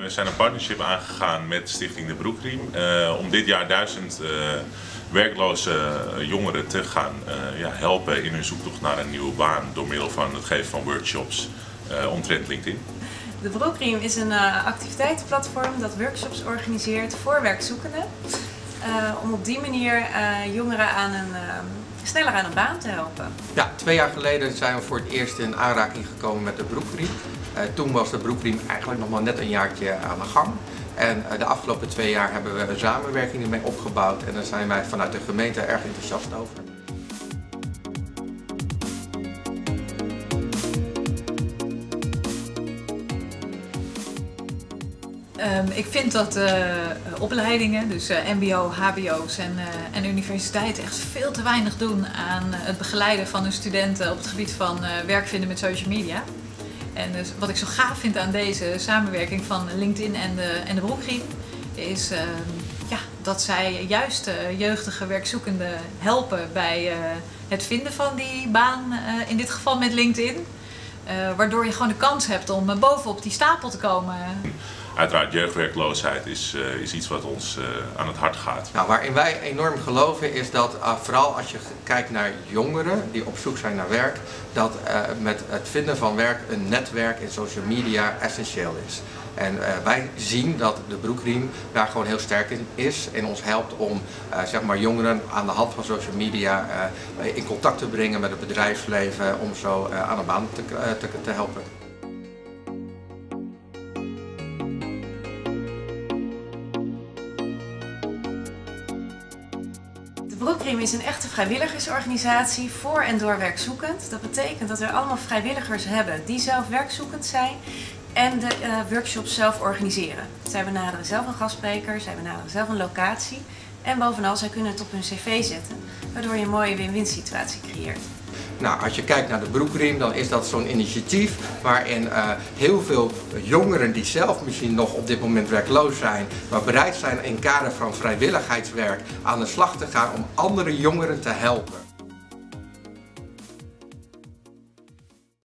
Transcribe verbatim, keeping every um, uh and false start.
We zijn een partnership aangegaan met Stichting De Broekriem uh, om dit jaar duizend uh, werkloze jongeren te gaan uh, ja, helpen in hun zoektocht naar een nieuwe baan door middel van het geven van workshops uh, omtrent LinkedIn. De Broekriem is een uh, activiteitenplatform dat workshops organiseert voor werkzoekenden. Uh, om op die manier uh, jongeren aan een, uh, sneller aan een baan te helpen. Ja, twee jaar geleden zijn we voor het eerst in aanraking gekomen met de Broekriem. Uh, toen was de Broekriem eigenlijk nog maar net een jaartje aan de gang. En uh, de afgelopen twee jaar hebben we een samenwerking ermee opgebouwd en daar zijn wij vanuit de gemeente erg enthousiast over. Um, ik vind dat uh, opleidingen, dus uh, mbo, hbo's en, uh, en universiteiten echt veel te weinig doen aan uh, het begeleiden van hun studenten op het gebied van uh, werk vinden met social media. En dus wat ik zo gaaf vind aan deze samenwerking van LinkedIn en de, en de Broekriem is uh, ja, dat zij juist uh, jeugdige werkzoekenden helpen bij uh, het vinden van die baan, uh, in dit geval met LinkedIn. Uh, waardoor je gewoon de kans hebt om uh, bovenop die stapel te komen. Uiteraard, jeugdwerkloosheid is, uh, is iets wat ons uh, aan het hart gaat. Nou, waarin wij enorm geloven is dat uh, vooral als je kijkt naar jongeren die op zoek zijn naar werk, dat uh, met het vinden van werk een netwerk in social media essentieel is. En uh, wij zien dat de Broekriem daar gewoon heel sterk in is en ons helpt om uh, zeg maar jongeren aan de hand van social media uh, in contact te brengen met het bedrijfsleven om zo uh, aan een baan te, uh, te, te helpen. De Broekriem is een echte vrijwilligersorganisatie voor en door werkzoekend. Dat betekent dat we allemaal vrijwilligers hebben die zelf werkzoekend zijn en de uh, workshops zelf organiseren. Zij benaderen zelf een gastspreker, zij benaderen zelf een locatie en bovenal zij kunnen het op hun cv zetten, waardoor je een mooie win-win situatie creëert. Nou, als je kijkt naar de Broekriem, dan is dat zo'n initiatief waarin uh, heel veel jongeren die zelf misschien nog op dit moment werkloos zijn, maar bereid zijn in kader van vrijwilligheidswerk aan de slag te gaan om andere jongeren te helpen.